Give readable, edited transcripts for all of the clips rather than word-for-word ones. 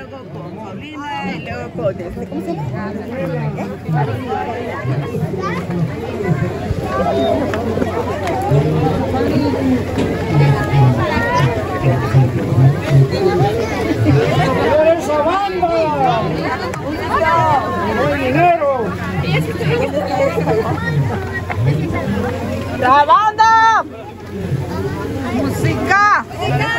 luego con Paulina y luego con... ¿Cómo se llama? ¡Esa banda! ¡No hay dinero! ¡La banda! ¡Música! ¡Música!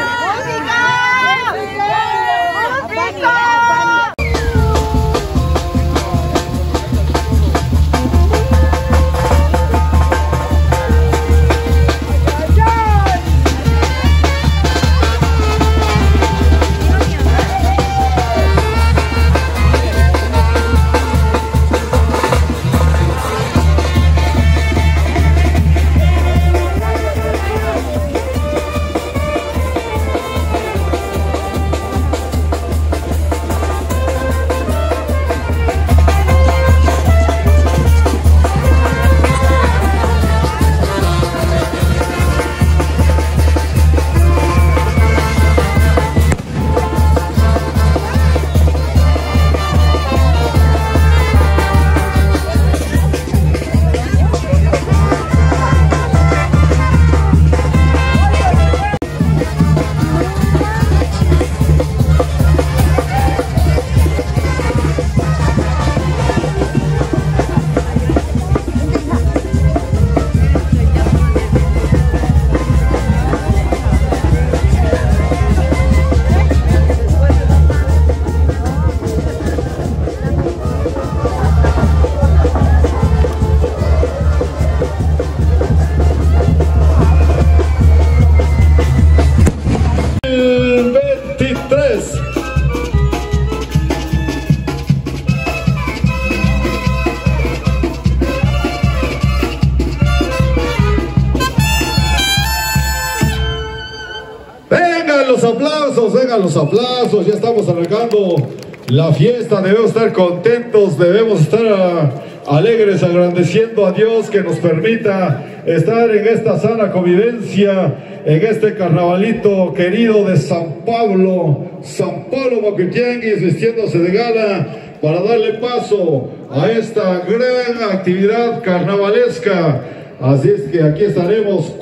Vengan los aplausos, ya estamos arrancando la fiesta, debemos estar contentos, debemos estar alegres, agradeciendo a Dios que nos permita estar en esta sana convivencia, en este carnavalito querido de San Pablo Macuitianguis, vistiéndose de gala para darle paso a esta gran actividad carnavalesca. Así es que aquí estaremos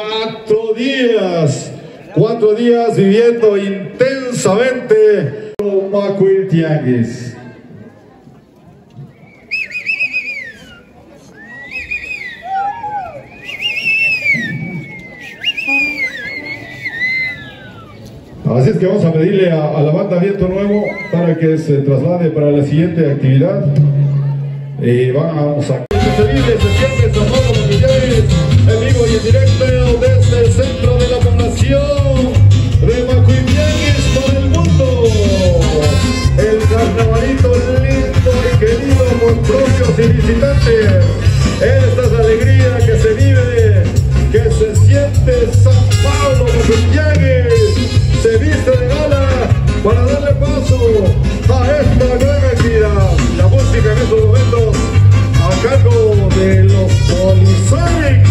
4 días viviendo intensamente Macuitianguis. Así es que vamos a pedirle a la banda Viento Nuevo para que se traslade para la siguiente actividad. Vamos a... Se vive, se siente San Pablo Macuitianguis, en vivo y en directo desde el centro de la población de Macuitianguis para el mundo. El carnavalito lindo y querido por propios y visitantes. Esta es la alegría que se vive, que se siente San Pablo Macuitianguis. Se viste de gala para darle paso a esta gran actividad. La música en estos momentos a cargo de los Polisonic.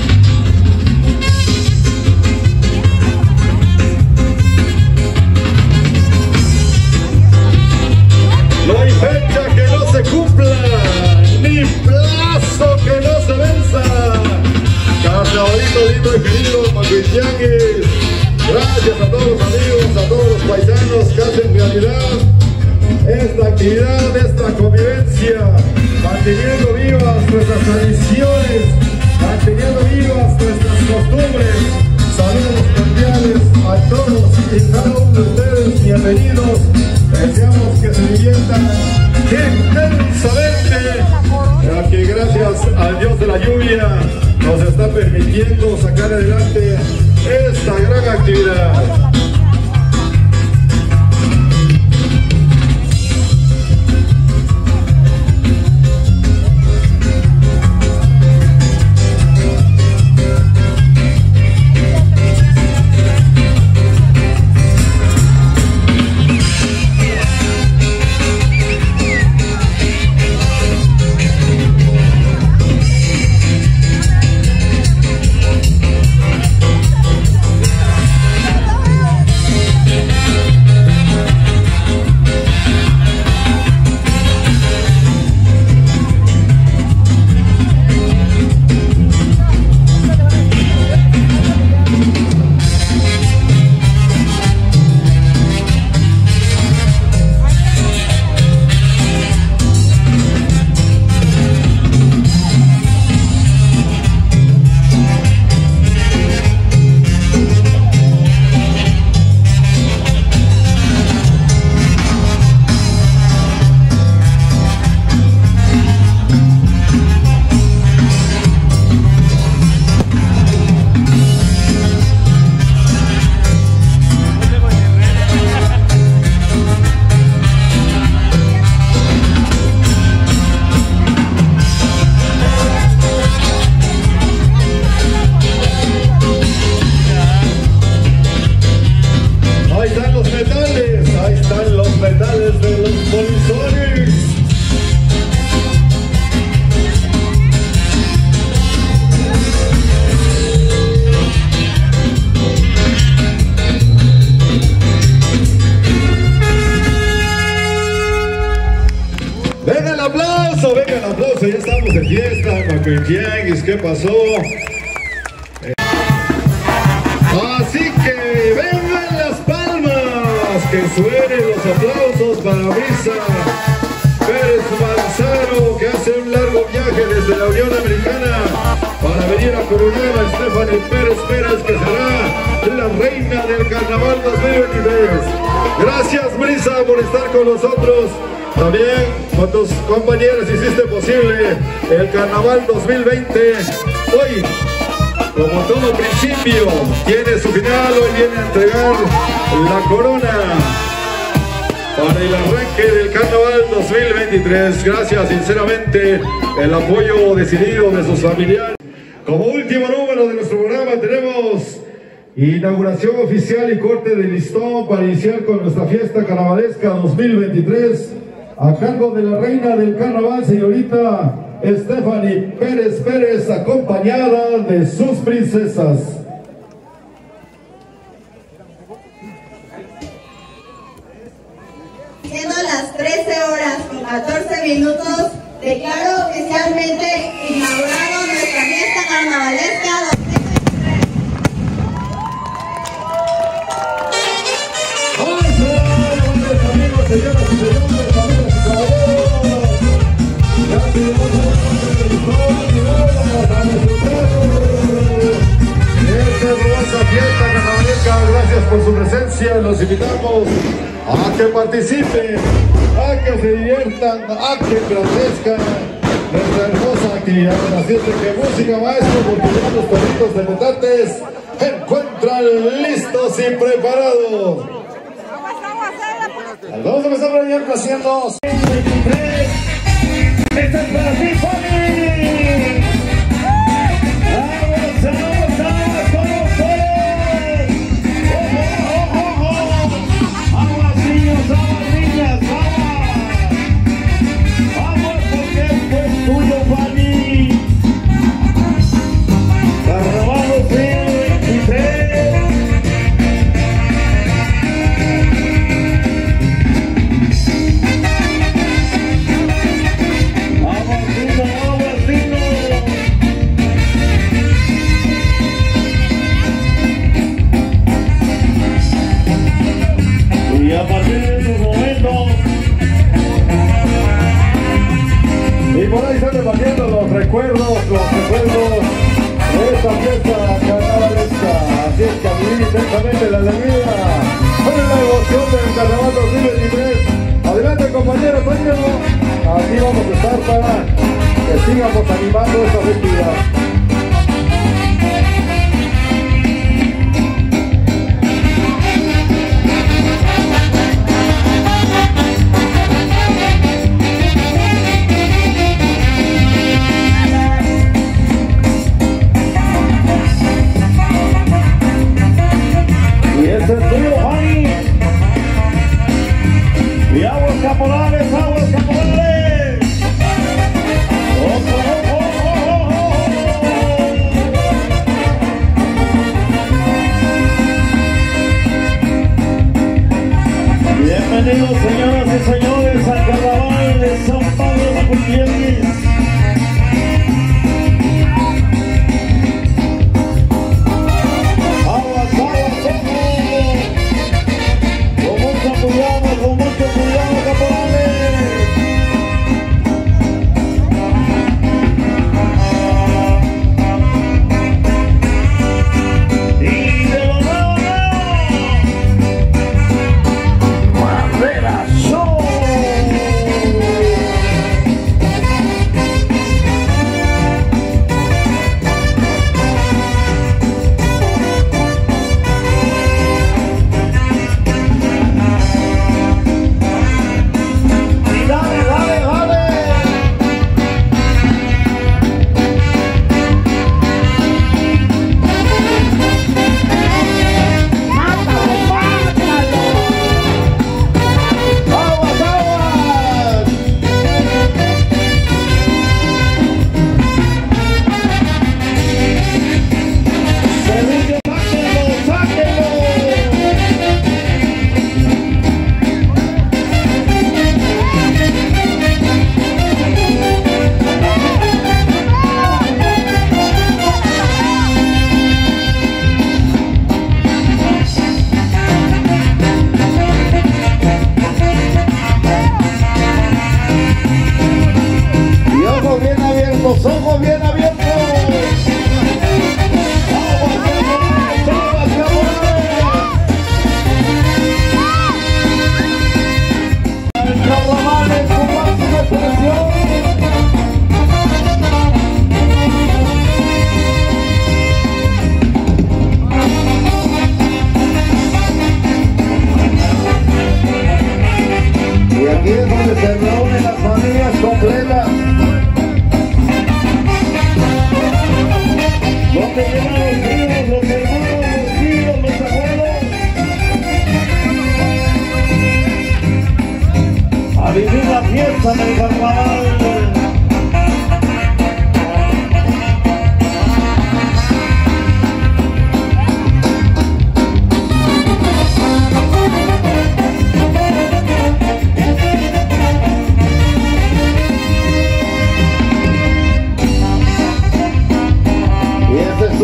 No hay fecha que no se cumpla, ni plazo que no se venza. Carnavalito lindo y querido Macuitianguis. Gracias a todos los amigos, a todos los paisanos que hacen realidad esta actividad, esta convivencia, manteniendo vivas nuestras tradiciones, manteniendo vivas nuestras costumbres. Saludos cordiales a todos y cada uno de ustedes, bienvenidos. Deseamos que se diviertan intensamente, ya que gracias al Dios de la lluvia nos está permitiendo sacar adelante esta gran actividad. Tianguis, ¿qué pasó? Así que vengan las palmas, que suenen los aplausos para Brisa Pérez Manzaro, que hace un largo viaje desde la Unión Americana para venir a coronar a Stephanie Pérez, que será la reina del Carnaval 2023. Gracias, Brisa, por estar con nosotros. También con tus compañeros hiciste posible el Carnaval 2020. Hoy, como todo principio, tiene su final. Hoy viene a entregar la corona para el arranque del Carnaval 2023. Gracias sinceramente el apoyo decidido de sus familiares. Como último número de nuestro programa tenemos inauguración oficial y corte de listón para iniciar con nuestra fiesta carnavalesca 2023 a cargo de la reina del carnaval, señorita Stephanie Pérez, acompañada de sus princesas. Siendo las 13:14, declaro oficialmente inaugurado nuestra fiesta carnavalesca 2023. Fiesta carnavalesca, gracias por su presencia. Los invitamos a que participen, a que se diviertan, a que engrandezcan nuestra hermosa actividad. Así es de que música, maestro, porque ya los perritos de petates se encuentran listos y preparados. Vamos a empezar a venir haciendo 23. ¡Esta es para ti, Fanny! ¡Vamos, vamos, vamos, vamos, vamos! ¡Vamos, niños, vamos, niñas, vamos! ¡Vamos, porque esto es tuyo, Fanny! Carnaval 2023. Y a partir de esos momentos, y por ahí están repartiendo los recuerdos de esta fiesta carnavalesca. Así es que a vivir intensamente la alegría con la emoción del Carnaval 2023. Adelante, compañero Toño, aquí vamos a estar para que sigamos animando esta festividad. Y aguas caporales, aguas caporales. ¡Oh, oh, oh, oh, oh, oh!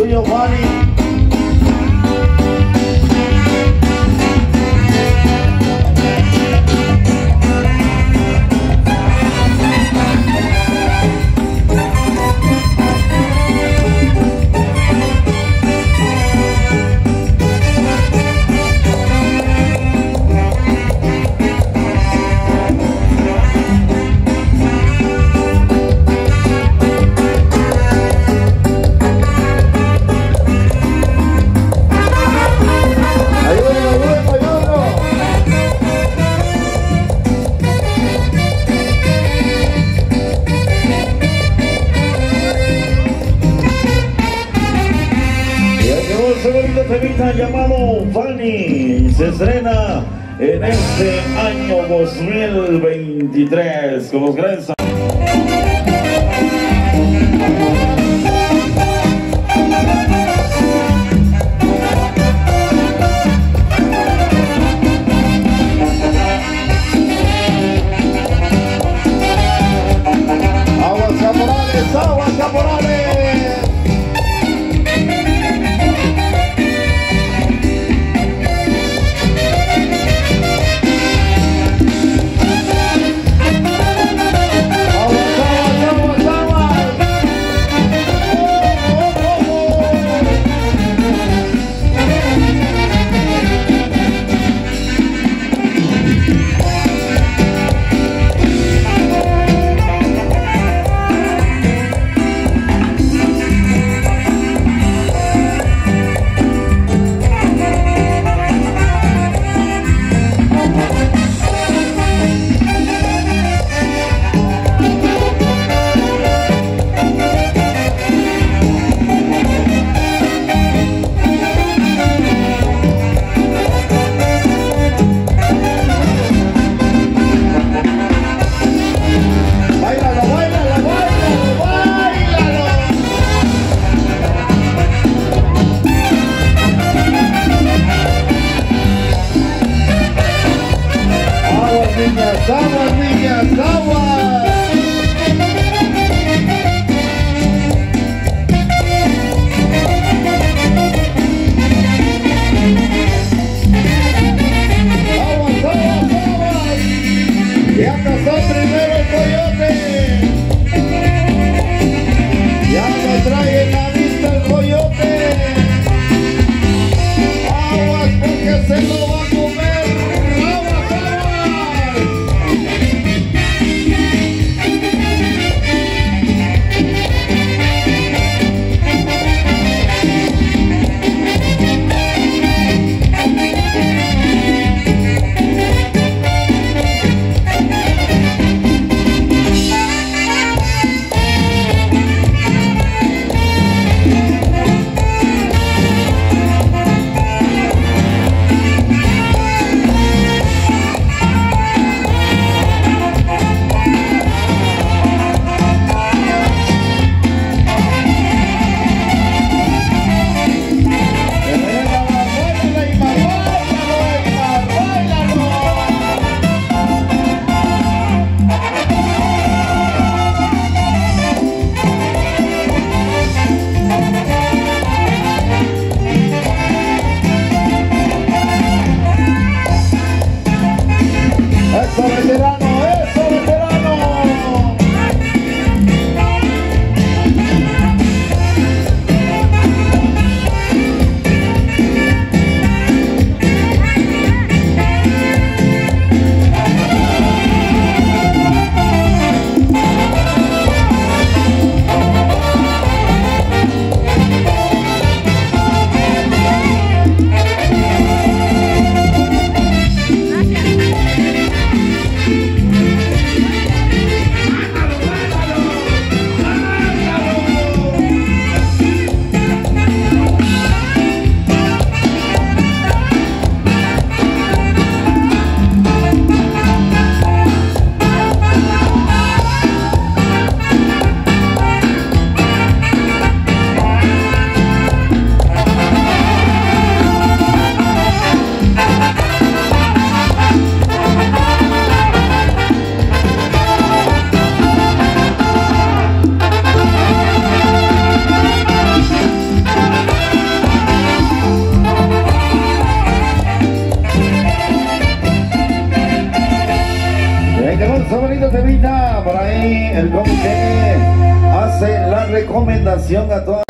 tuyo, Fanny. Temita llamado Fanny se estrena en este año 2023 con los grandes. Aguas caporales, aguas caporales. el comité hace la recomendación a todas.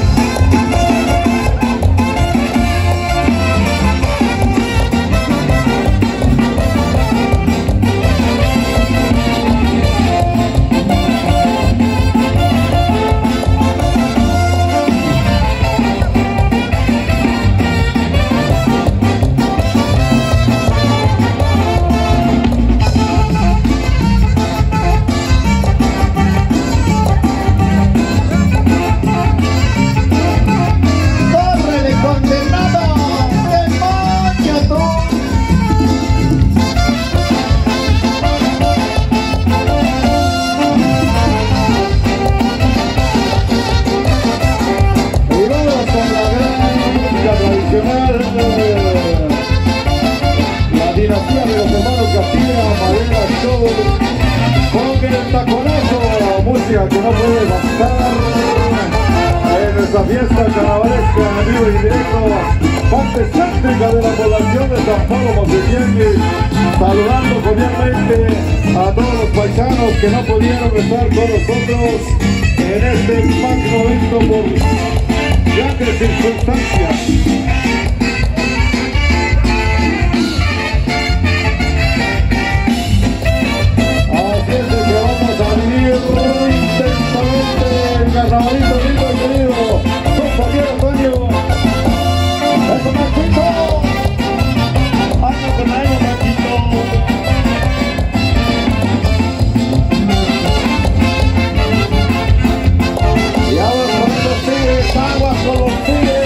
La dinastía de los hermanos Castilla, Madera Show, con el taconazo, música que no puede faltar en nuestra fiesta carnavalesca en vivo y directo, parte céntrica de la población de San Pablo Maceyengue, saludando cordialmente a todos los paisanos que no pudieron estar con nosotros en este magno evento por grandes circunstancias. Carnavalito lindo y querido, con Javier Antonio, eso Machito, anda con año Machito. Y aguas con los tigres, aguas con los tigres.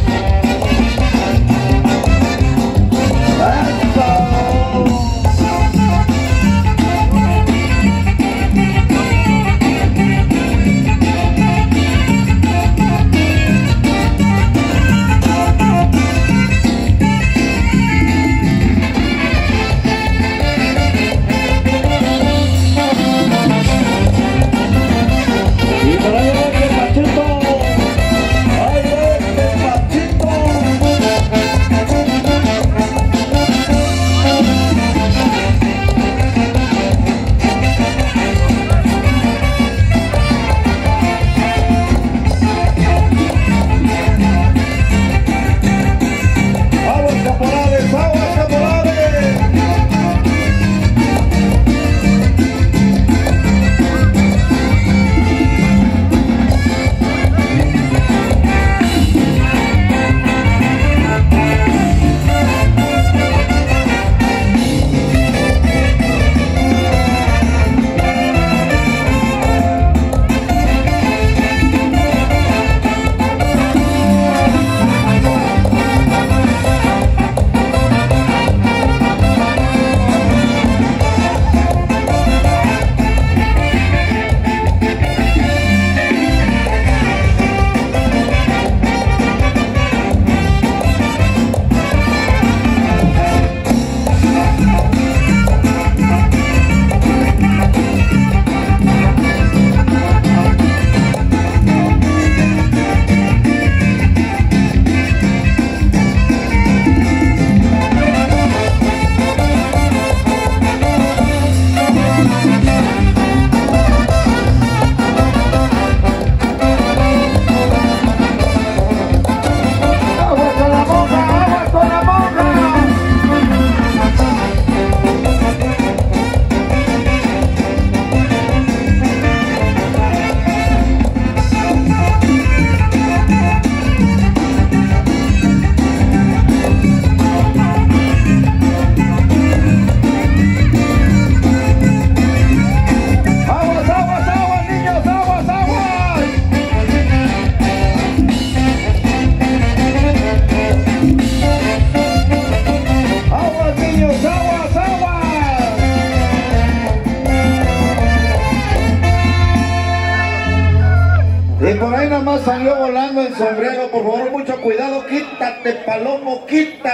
Salió volando el sombrero, por favor, mucho cuidado, quítate, palomo,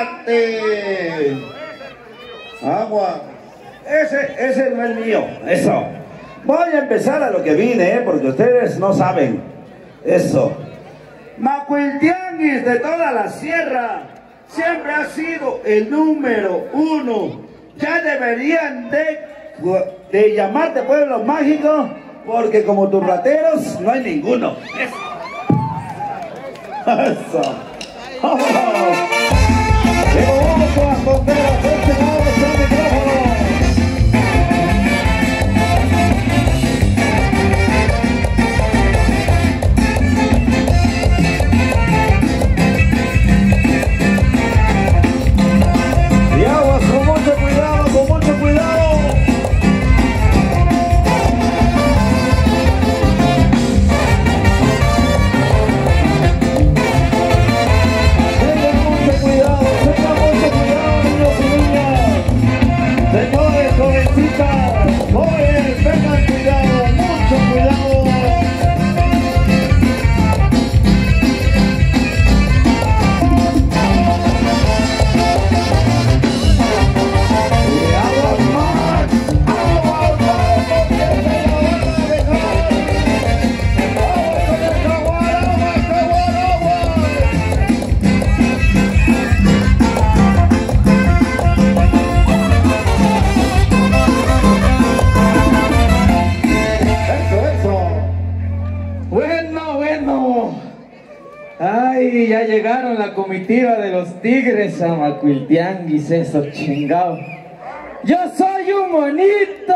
quítate. Agua. Ese no es mío, eso. Voy a empezar a lo que vine, porque ustedes no saben. Eso. Macuiltianguis de toda la sierra siempre ha sido el número 1. Ya deberían de llamarte pueblo mágico porque como tus rateros no hay ninguno. Eso. ¡Vámonos! ¡Vamos con las fronteras! ¡Este lado está el micrófono! Y aguas con mucho cuidado, con mucho cuidado. Tengan mucho cuidado, niños y niñas. Señores, jovencitas, jóvenes, tengan cuidado, mucho cuidado. Ay, ya llegaron la comitiva de los tigres a Macuiltianguis, eso chingado. Yo soy un bonito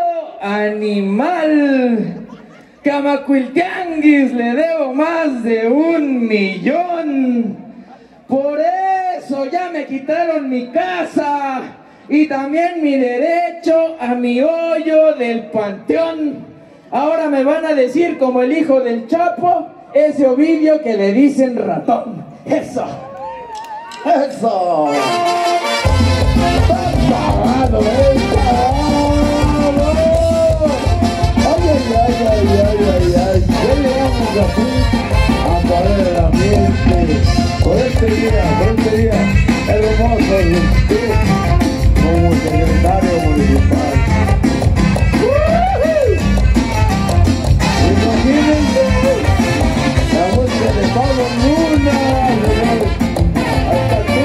animal que a Macuiltianguis le debo más de 1 millón. Por eso ya me quitaron mi casa y también mi derecho a mi hoyo del panteón. Ahora me van a decir como el hijo del Chapo, ese Ovidio que le dicen ratón. ¡Eso! ¡Eso! ¡Está pagado, ¡ay, ay, ay, ay, ay, ay! Ya llegamos así a poner el ambiente por este día hermoso de usted como secretario municipal. Imagínense la música de Pablo Luna, hasta aquí.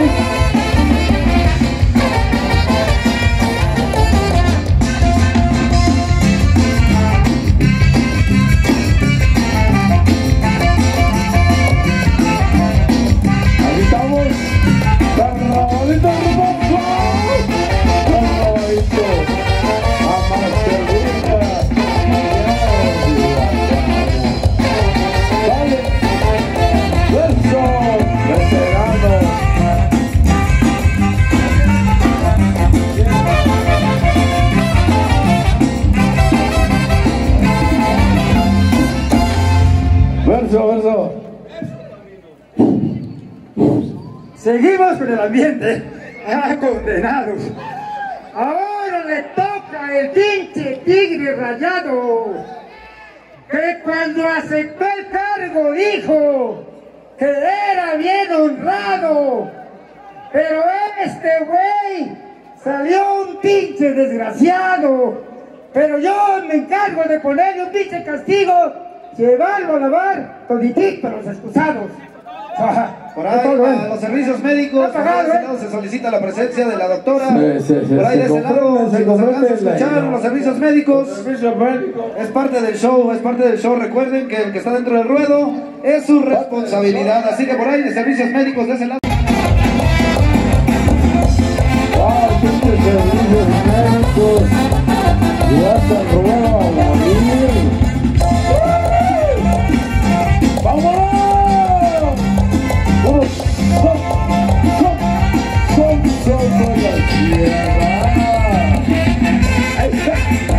Aquí estamos, carnavalito hermoso, carnavalito, Amasterita. Verso. Seguimos con el ambiente. ¡Ah, condenados! Ahora le toca el pinche tigre rayado, que cuando aceptó el cargo dijo que era bien honrado, pero este güey salió un pinche desgraciado. Pero yo me encargo de ponerle un pinche castigo, llevarlo a lavar toditito los excusados. Por ahí, a los servicios médicos, por ese lado se solicita la presencia de la doctora. Por ahí de ese lado se nos alcanza a escuchar los servicios médicos. Es parte del show, Recuerden que el que está dentro del ruedo es su responsabilidad. Así que por ahí de servicios médicos de ese lado. Servicios médicos, ya se rueda a morir. ¡Vámonos! Son por la tierra. Ahí está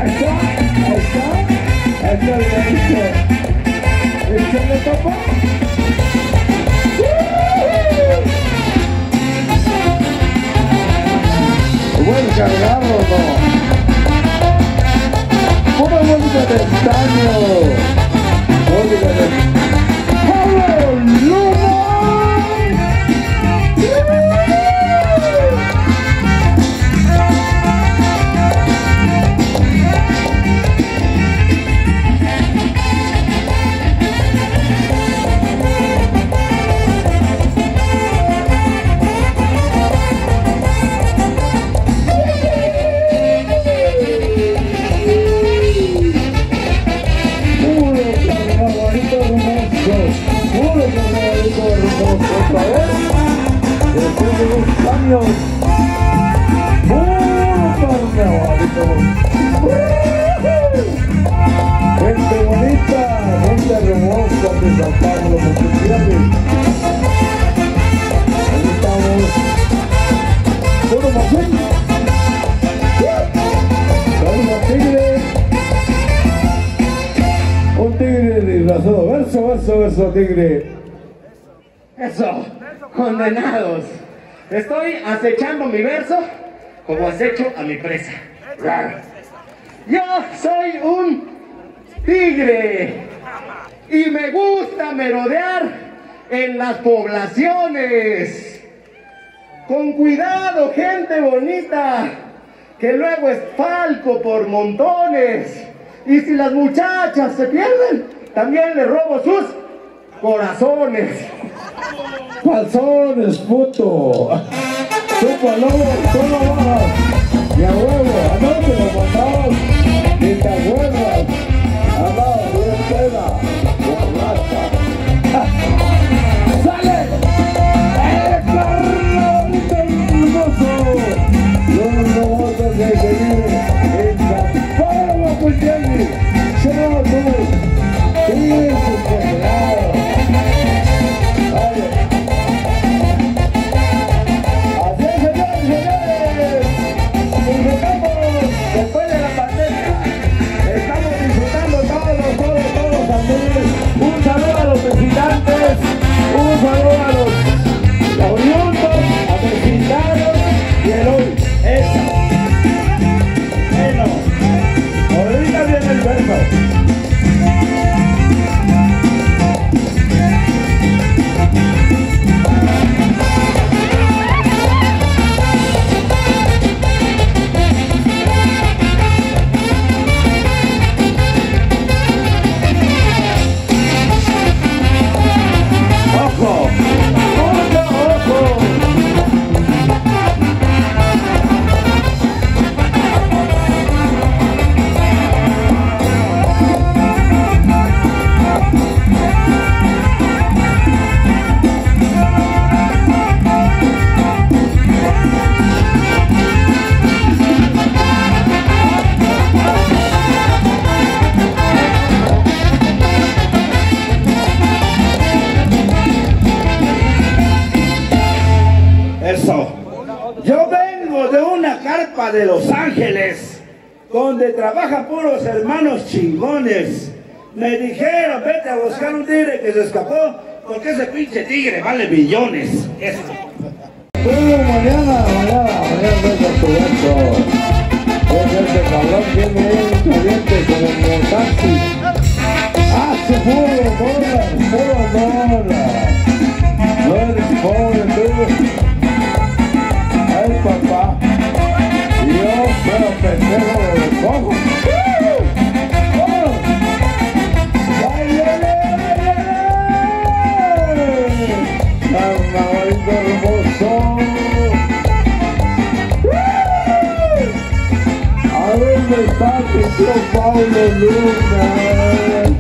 el derecho. Échale tapa. Buen cargado, ¿no? años. Gente bonita, gente hermosa de San Pablo, felicidades. Ahí estamos. Puro Martín. Saludos tigre. Un tigre disfrazado. Verso, tigre. Eso, condenados. Estoy acechando mi verso como acecho a mi presa. Yo soy un tigre y me gusta merodear en las poblaciones. Con cuidado, gente bonita, que luego es falco por montones. Y si las muchachas se pierden, también les robo sus corazones. Calzones, puto. Tú palomo, tú no bajas. Y a huevo, anoche lo mandabas. Ni te acuerdas. Andaba bien peda, borracha. ¡Sale! ¡El carnalito hermoso! Los robots de que vive en San Pablo, Cultiani. ¡Chao tú! ¡Sí, su pelado! Después de la pandemia, estamos disfrutando todos amigos. Un saludo a los visitantes, un saludo a los oriundos, a los visitados y el hoy. Eso. Bueno, ahorita viene el verso. Yo vengo de una carpa de Los Ángeles, donde trabajan puros hermanos chingones. Me dijeron, vete a buscar un tigre que se escapó, porque ese pinche tigre vale billones. Eso. Mañana ves a tu verso. Ese cabrón viene bien caliente como un taxi. Hace puro dólar. No eres pobre tú. Ay, papá, yo pero pendejo de los ojos. Carnavalito hermoso. ¿A dónde está mi tío Paulo Luna?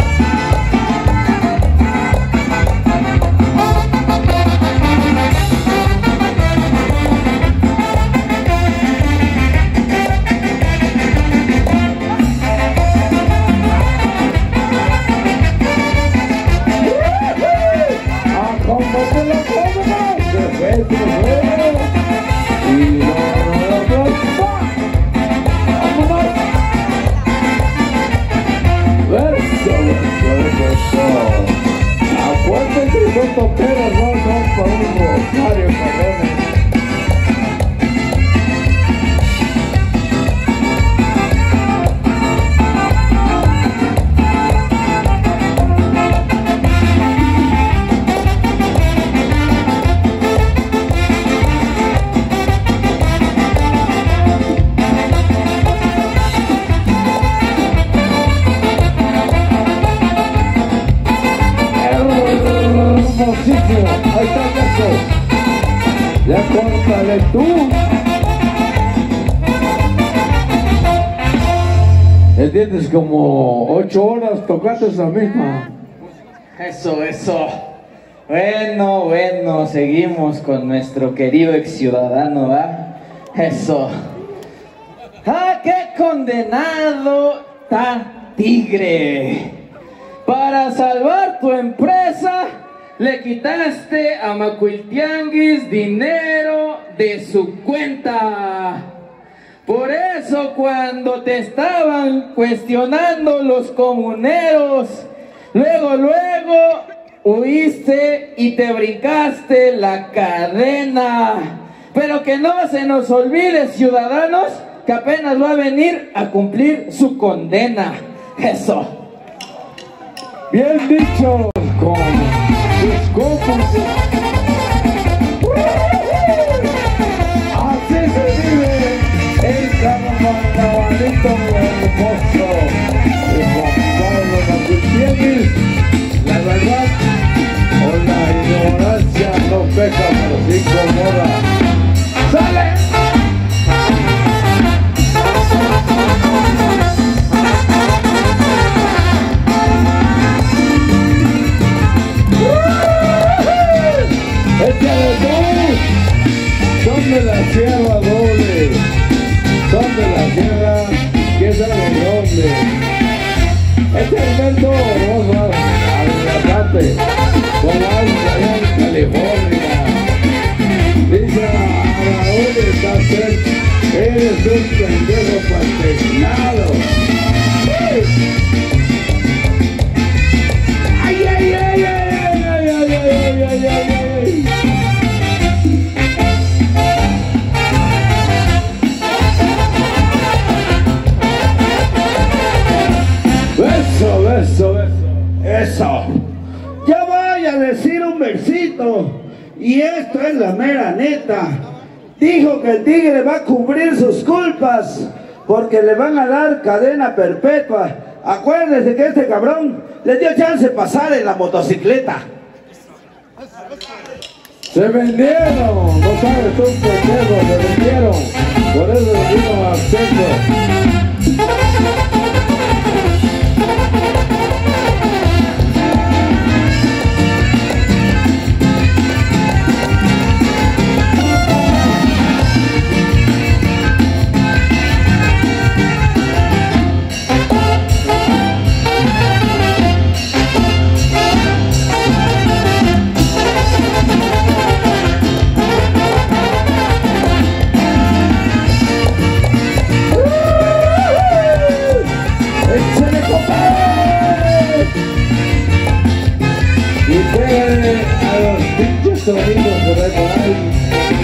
Acuérdense que son toperos, no son por un rosario, cabrones. Ahí está el caso. Ya córtale tú. Tienes como 8 horas tocando esa misma. Eso. Bueno, seguimos con nuestro querido ex ciudadano, ¿va? Eso. ¡Ah, qué condenado está Tigre! Para salvar tu empresa, le quitaste a Macuiltianguis dinero de su cuenta. Por eso cuando te estaban cuestionando los comuneros, luego huiste y te brincaste la cadena. Pero que no se nos olvide, ciudadanos, que apenas va a venir a cumplir su condena. Eso. Bien dicho, con sus cómplices. Así se vive el carnavalito hermoso de Juan Pablo Macuiltianguis. La verdad o la ignorancia no peca, pero sí incomoda. ¡Sale! Son de la sierra doble, son de la sierra que sabe de dónde. Este alimento vamos a parte, como allá en California. Dice a Raúl Estácer, eres un pendejo patrocinado. ¡Ay, ay, ay, ay, ay, ay, ay, ay, ay, ay, ay! Eso. Ya vaya a decir un versito. Y esto es la mera neta. Dijo que el Tigre va a cubrir sus culpas porque le van a dar cadena perpetua. Acuérdese que este cabrón le dio chance de pasar en la motocicleta. Se vendieron, no sabes tú, pendejo, se vendieron. Por eso le dimos acceso. Y pégale a los pinches sonidos por ahí por ahí.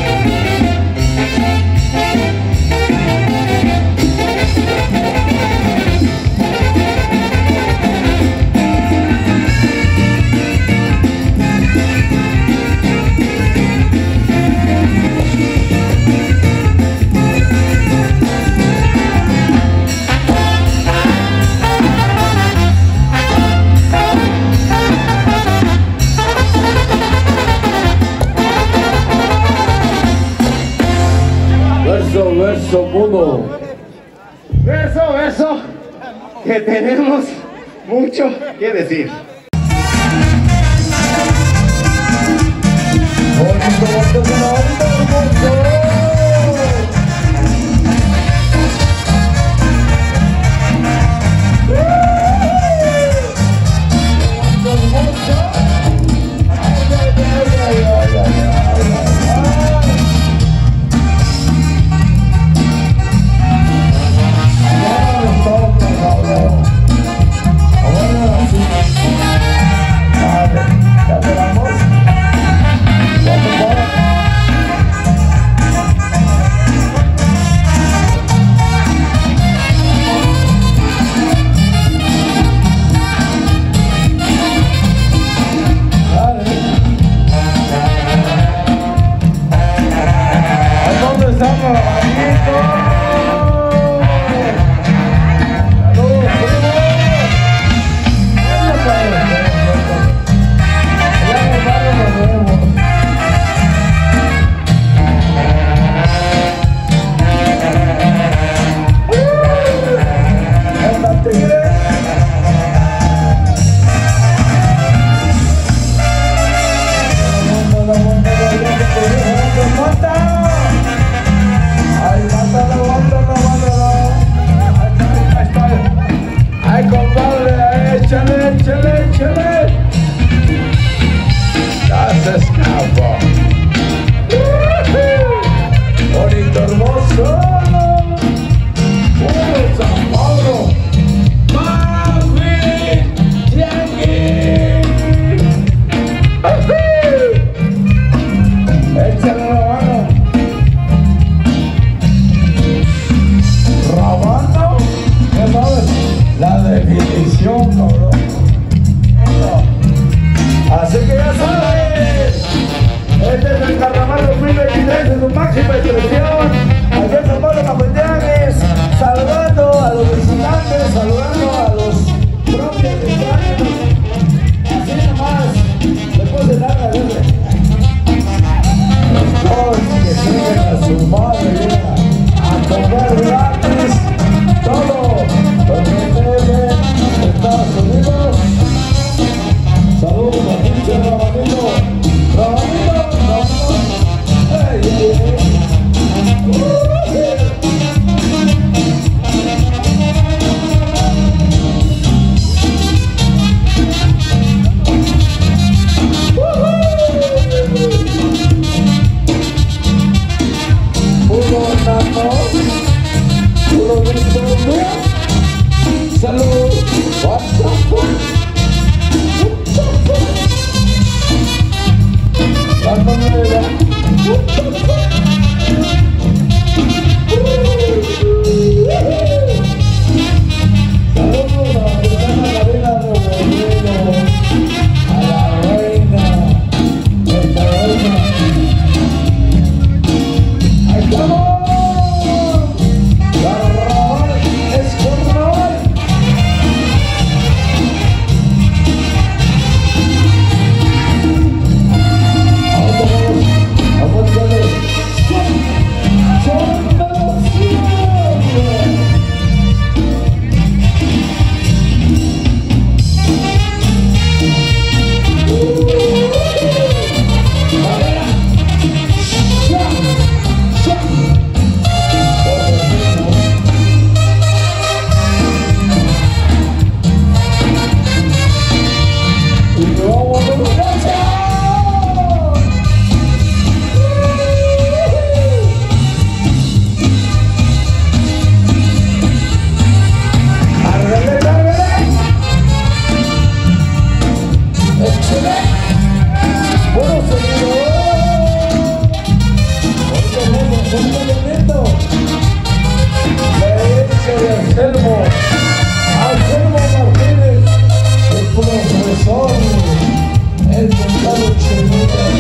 Verso mudo. Verso, que tenemos mucho que decir. Ahora sí. se escapa. Bonito, hermoso. San Pablo. Mami, Tianguis. Échale la mano. Rabano, ¿qué sabes? La definición, cabrón. Así que ya sabes, este es el Carnaval 2023 en su máxima expresión. Aquí en San Pablo Macuiltianguis, saludando a los visitantes, saludando a los propietarios. Así nomás, después de nada, todos que siguen a su madre, a comer gratis, todo lo que tienen Estados Unidos. Saludos a pinche Rabanito. Rabanito, Rabanito. Hey, hey, hey. Salud. What's up? La manera. Saludos a la Carolina de Bolero, a la reina, nuestra reina. ¡Ahí estamos! ¡Carnaval es carnaval! Anselmo Martínez, el profesor, el condado Chinito.